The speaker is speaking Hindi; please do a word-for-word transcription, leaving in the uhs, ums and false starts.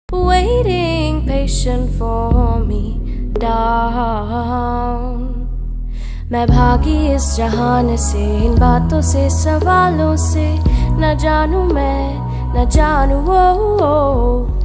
waiting patient for me down. मैं भागी इस जहान से, इन बातों से, सवालों से, न जानू मैं, न जानू वो, वो।